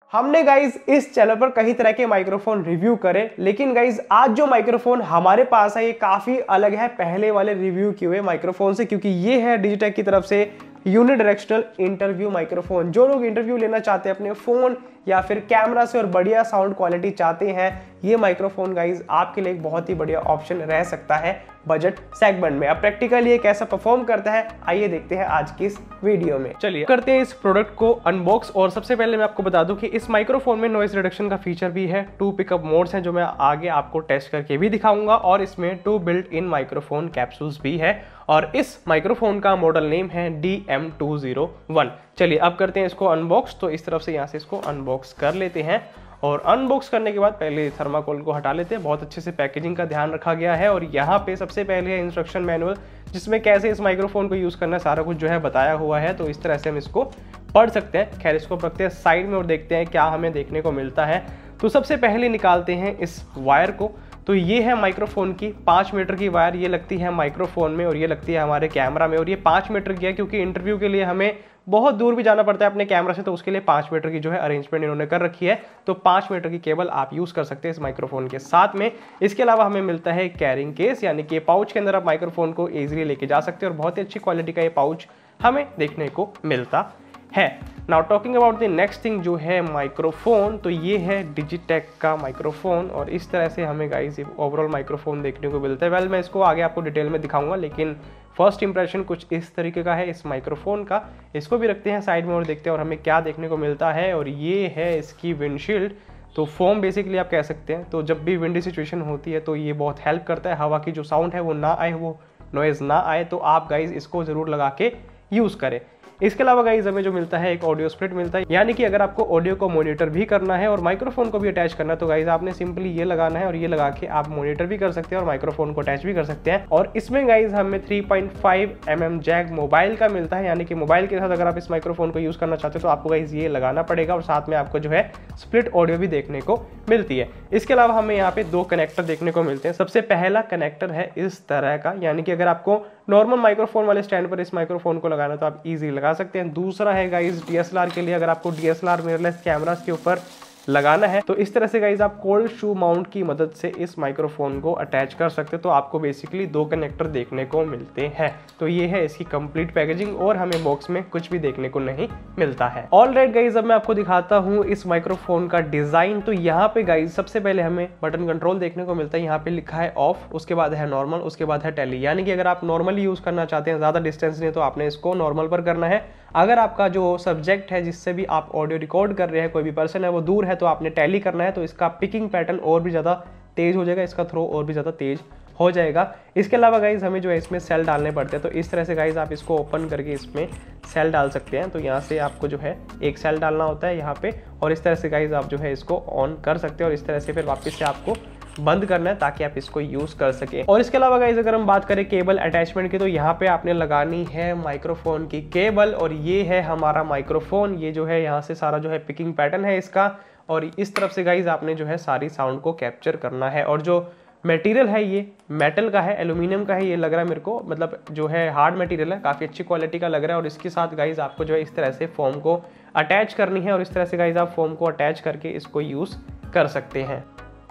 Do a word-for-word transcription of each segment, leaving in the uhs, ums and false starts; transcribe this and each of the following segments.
हमने गाइज इस चैनल पर कई तरह के माइक्रोफोन रिव्यू करे, लेकिन गाइज आज जो माइक्रोफोन हमारे पास है ये काफी अलग है पहले वाले रिव्यू किए हुए माइक्रोफोन से, क्योंकि ये है डिजिटेक की तरफ से यूनिडायरेक्शनल इंटरव्यू माइक्रोफोन। जो लोग इंटरव्यू लेना चाहते हैं अपने फोन या फिर कैमरा से और बढ़िया साउंड क्वालिटी चाहते हैं, ये माइक्रोफोन गाइज आपके लिए एक बहुत ही बढ़िया ऑप्शन रह सकता है बजट सेगमेंट में। अब प्रैक्टिकली ये कैसा परफॉर्म करता है आइए देखते हैं आज की इस वीडियो में। चलिए करते हैं इस प्रोडक्ट को अनबॉक्स। और सबसे पहले मैं आपको बता दूं कि इस माइक्रोफोन में नॉइज रिडक्शन का फीचर भी है, टू पिकअप मोड्स हैं जो मैं आगे आपको टेस्ट करके भी दिखाऊंगा, और इसमें two built in microphone capsules भी है, और इस माइक्रोफोन का मॉडल नेम है D M two zero one. चलिए अब करते हैं इसको अनबॉक्स। तो इस तरफ से यहाँ से इसको अनबॉक्स कर लेते हैं, और अनबॉक्स करने के बाद पहले थर्माकोल को हटा लेते हैं। बहुत अच्छे से पैकेजिंग का ध्यान रखा गया है, और यहाँ पे सबसे पहले है इंस्ट्रक्शन मैनुअल जिसमें कैसे इस माइक्रोफोन को यूज़ करना है सारा कुछ जो है बताया हुआ है। तो इस तरह से हम इसको पढ़ सकते हैं। खैर इसको रखते हैं साइड में और देखते हैं क्या हमें देखने को मिलता है। तो सबसे पहले निकालते हैं इस वायर को। तो ये है माइक्रोफोन की पाँच मीटर की वायर, ये लगती है माइक्रोफोन में और ये लगती है हमारे कैमरा में। और ये पाँच मीटर की है क्योंकि इंटरव्यू के लिए हमें बहुत दूर भी जाना पड़ता है अपने कैमरा से, तो उसके लिए पाँच मीटर की जो है अरेंजमेंट इन्होंने कर रखी है। तो पाँच मीटर की केबल आप यूज़ कर सकते हैं इस माइक्रोफोन के साथ में। इसके अलावा हमें मिलता है कैरिंग केस, यानी कि पाउच के अंदर आप माइक्रोफोन को ईजिली लेके जा सकते हैं, और बहुत ही अच्छी क्वालिटी का ये पाउच हमें देखने को मिलता है। Now talking about the next thing जो है माइक्रोफोन, तो ये है डिजिटेक का माइक्रोफोन, और इस तरह से हमें गाइस ओवरऑल माइक्रोफोन देखने को मिलता है। वेल मैं इसको आगे आपको डिटेल में दिखाऊंगा, लेकिन फर्स्ट इंप्रेशन कुछ इस तरीके का है इस माइक्रोफोन का। इसको भी रखते हैं साइड में और देखते हैं और हमें क्या देखने को मिलता है। और ये है इसकी विंडशील्ड, तो फोम बेसिकली आप कह सकते हैं। तो जब भी विंडी सिचुएशन होती है तो ये बहुत हेल्प करता है, हवा की जो साउंड है वो ना आए, वो नॉइज ना आए। तो आप गाइज इसको जरूर लगा के यूज़ करें। इसके अलावा गाइज हमें जो मिलता है एक ऑडियो स्प्लिट मिलता है, यानी कि अगर आपको ऑडियो को मॉनिटर भी करना है और माइक्रोफोन को भी अटैच करना है तो गाइज आपने सिंपली ये लगाना है, और ये लगा के आप मॉनिटर भी कर सकते हैं और माइक्रोफोन को अटैच भी कर सकते हैं। और इसमें गाइज हमें three point five M M jack mobile का मिलता है, यानी कि मोबाइल के साथ अगर आप इस माइक्रोफोन को यूज करना चाहते हो तो आपको गाइज ये लगाना पड़ेगा, और साथ में आपको जो है स्प्लिट ऑडियो भी देखने को मिलती है। इसके अलावा हमें यहाँ पे दो कनेक्टर देखने को मिलते हैं। सबसे पहला कनेक्टर है इस तरह का, यानी कि अगर आपको नॉर्मल माइक्रोफोन वाले स्टैंड पर इस माइक्रोफोन को लगाना तो आप इजीली लगा सकते हैं। दूसरा है गाइज डीएसएलआर के लिए, अगर आपको डीएसएलआर मिररलेस कैमरास के ऊपर लगाना है तो इस तरह से गाइज आप कोल्ड शू माउंट की मदद से इस माइक्रोफोन को अटैच कर सकते हो। तो आपको बेसिकली दो कनेक्टर देखने को मिलते हैं। तो ये है इसकी कंप्लीट पैकेजिंग, और हमें बॉक्स में कुछ भी देखने को नहीं मिलता है। ऑलराइट गाइज, अब मैं आपको दिखाता हूँ इस माइक्रोफोन का डिजाइन। तो यहाँ पे गाइज सबसे पहले हमें बटन कंट्रोल देखने को मिलता है। यहाँ पे लिखा है ऑफ, उसके बाद है नॉर्मल, उसके बाद है टेली, यानी कि अगर आप नॉर्मली यूज करना चाहते हैं, ज्यादा डिस्टेंस नहीं, तो आपने इसको नॉर्मल पर करना है। अगर आपका जो सब्जेक्ट है जिससे भी आप ऑडियो रिकॉर्ड कर रहे हैं, कोई भी पर्सन है वो दूर है, तो आपने टैली करना है, तो इसका पिकिंग पैटर्न और भी ज़्यादा तेज हो जाएगा, इसका थ्रो और भी ज़्यादा तेज हो जाएगा। इसके अलावा गाइज हमें जो है इसमें सेल डालने पड़ते हैं, तो इस तरह से गाइज आप इसको ओपन करके इसमें सेल डाल सकते हैं। तो यहाँ से आपको जो है एक सेल डालना होता है यहाँ पे, और इस तरह से गाइज आप जो है इसको ऑन कर सकते हैं, और इस तरह से फिर वापस से आपको बंद करना है ताकि आप इसको यूज कर सके। और इसके अलावा गाइज अगर हम बात करें केबल अटैचमेंट की, तो यहाँ पे आपने लगानी है माइक्रोफोन की केबल, और ये है हमारा माइक्रोफोन। ये जो है यहाँ से सारा जो है पिकिंग पैटर्न है इसका, और इस तरफ से गाइज आपने जो है सारी साउंड को कैप्चर करना है। और जो मटेरियल है ये मेटल का है, एल्यूमिनियम का है, ये लग रहा है मेरे को, मतलब जो है हार्ड मटेरियल है, काफ़ी अच्छी क्वालिटी का लग रहा है। और इसके साथ गाइज आपको जो है इस तरह से फोम को अटैच करनी है, और इस तरह से गाइज आप फोम को अटैच करके इसको यूज़ कर सकते हैं।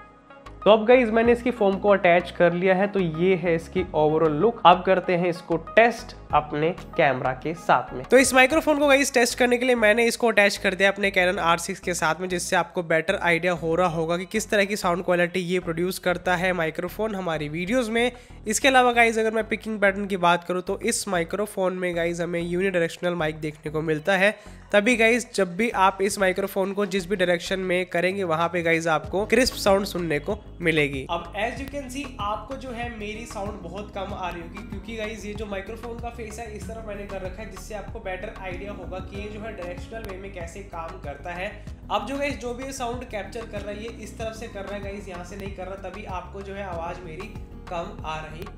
तो अब गाइज मैंने इसकी फोम को अटैच कर लिया है, तो ये है इसकी ओवरऑल लुक। अब करते हैं इसको टेस्ट अपने कैमरा के साथ में। तो इस माइक्रोफोन को गाइज टेस्ट करने के लिए मैंने इसको अटैच कर दिया अपने कैनन आर सिक्स के साथ में, जिससे आपको बेटर आइडिया हो रहा होगा कि किस तरह की साउंड क्वालिटी ये प्रोड्यूस करता है माइक्रोफोन हमारी वीडियोस में। इसके अलावा गाइज अगर मैं पिकिंग पैटर्न की बात करूँ तो इस माइक्रोफोन में गाइज हमें यूनिडायरेक्शनल माइक देखने को मिलता है। तभी गाइज जब भी आप इस माइक्रोफोन को जिस भी डायरेक्शन में करेंगे वहां पे गाइज आपको क्रिस्प साउंड सुनने को मिलेगी। अब एज यू कैन सी आपको जो है मेरी साउंड बहुत कम आ रही होगी, क्योंकि गाइज ये जो माइक्रोफोन का फेस है इस तरफ मैंने कर रखा है, जिससे आपको बेटर आइडिया होगा कि ये जो है डायरेक्शनल वे में कैसे काम करता है। अब जो गाइज जो भी साउंड कैप्चर कर रहा है ये इस तरफ से कर रहा है गाइज, यहाँ से नहीं कर रहा, तभी आपको जो है आवाज मेरी कम आ रही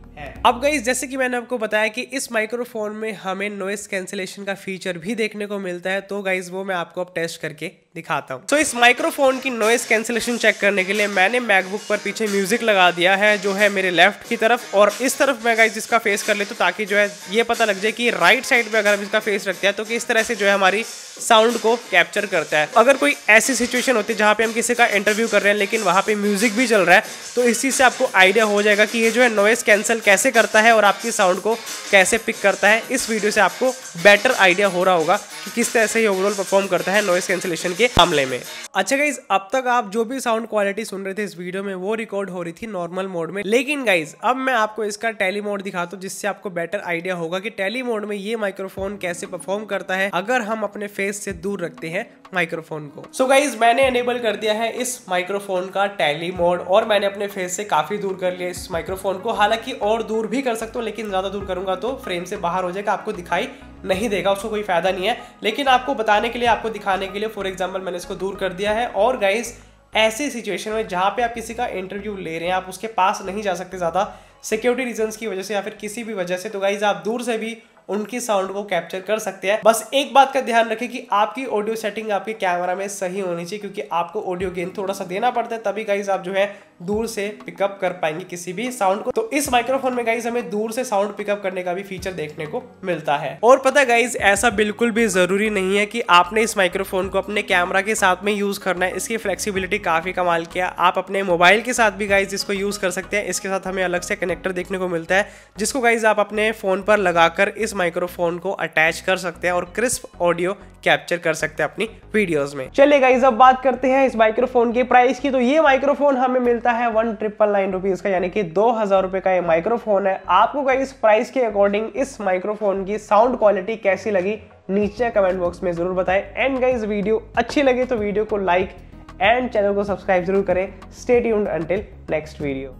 है। अब गाइस जैसे कि मैंने आपको बताया कि इस माइक्रोफोन में हमें नॉइस कैंसिलेशन का फीचर भी देखने को मिलता है, तो गाइस वो मैं आपको अब टेस्ट करके दिखाता हूँ। तो इस माइक्रोफोन की नॉइस कैंसिलेशन चेक करने के लिए मैंने मैकबुक पर पीछे म्यूजिक लगा दिया है, जो है मेरे लेफ्ट की तरफ, और इस तरफ मैं गाइस इसका फेस कर लेता हूँ ताकि जो है ये पता लग जाए कि राइट साइड पे अगर हम इसका फेस रखते हैं तो किस तरह से जो है हमारी साउंड को कैप्चर करता है। अगर कोई ऐसी सिचुएशन होती है जहाँ पे हम किसी का इंटरव्यू कर रहे हैं लेकिन वहाँ पे म्यूजिक भी चल रहा है, तो इस चीज से आपको आइडिया हो जाएगा कि ये जो है नॉइस कैंसिल कैसे करता है और आपकी साउंड को कैसे पिक करता है। इस वीडियो से आपको बेटर आइडिया हो रहा होगा कि किस तरह से ये ओवरऑल परफॉर्म करता है नॉइस कैंसिलेशन के मामले में। अच्छा गाइज, अब तक आप जो भी साउंड क्वालिटी सुन रहे थे इस वीडियो में वो रिकॉर्ड हो रही थी नॉर्मल मोड में, लेकिन गाइज अब मैं आपको इसका टेली मोड दिखाता हूँ जिससे आपको बेटर आइडिया होगा कि टेली मोड में ये माइक्रोफोन कैसे परफॉर्म करता है अगर हम अपने फेस से दूर रखते हैं माइक्रोफोन को। सो गाइज मैंने एनेबल कर दिया है इस माइक्रोफोन का टेली मोड और मैंने अपने फेस से काफी दूर कर लिया इस माइक्रोफोन को। हालांकि और दूर भी कर सकता हूँ लेकिन ज्यादा दूर करूंगा तो फ्रेम से बाहर हो जाएगा, आपको दिखाई नहीं देगा, उसको कोई फायदा नहीं है। लेकिन आपको बताने के लिए, आपको दिखाने के लिए फॉर एग्जाम्पल मैंने इसको दूर कर दिया है। और गाइज ऐसे सिचुएशन में जहां पे आप किसी का इंटरव्यू ले रहे हैं, आप उसके पास नहीं जा सकते ज्यादा सिक्योरिटी रीजंस की वजह से या फिर किसी भी वजह से, तो गाइज आप दूर से भी उनकी साउंड को कैप्चर कर सकते हैं। बस एक बात का ध्यान रखें कि आपकी ऑडियो सेटिंग आपके कैमरा में सही होनी चाहिए, क्योंकि आपको ऑडियो गेन थोड़ा सा देना पड़ता है, तभी गाइज आप जो है दूर से पिकअप कर पाएंगे किसी भी साउंड को। तो इस माइक्रोफोन में गाइज हमें दूर से साउंड पिकअप करने का भी फीचर देखने को मिलता है। और पता है गाइज, ऐसा बिल्कुल भी जरूरी नहीं है कि आपने इस माइक्रोफोन को अपने कैमरा के साथ में यूज करना है। इसकी फ्लेक्सिबिलिटी काफी कमाल की है, आप अपने मोबाइल के साथ भी गाइज इसको यूज कर सकते हैं। इसके साथ हमें अलग से कनेक्टर देखने को मिलता है जिसको गाइज आप अपने फोन पर लगाकर इस माइक्रोफोन को अटैच कर सकते हैं और क्रिस्प ऑडियो कैप्चर कर सकते हैं अपनी वीडियोस में। चलिए गाइस, अब बात करते हैं इस माइक्रोफोन के प्राइस की। तो ये माइक्रोफोन हमें मिलता है वन ट्रिपल नाइन रुपीज का, यानी कि दो हजार रुपए का ये माइक्रोफोन है। आपको गाइस प्राइस के अकॉर्डिंग इस माइक्रोफोन की साउंड क्वालिटी कैसी लगी नीचे कमेंट बॉक्स में जरूर बताएं। एंड गाइस वीडियो अच्छी लगी तो वीडियो को लाइक एंड चैनल को सब्सक्राइब जरूर करें। Stay tuned until next video.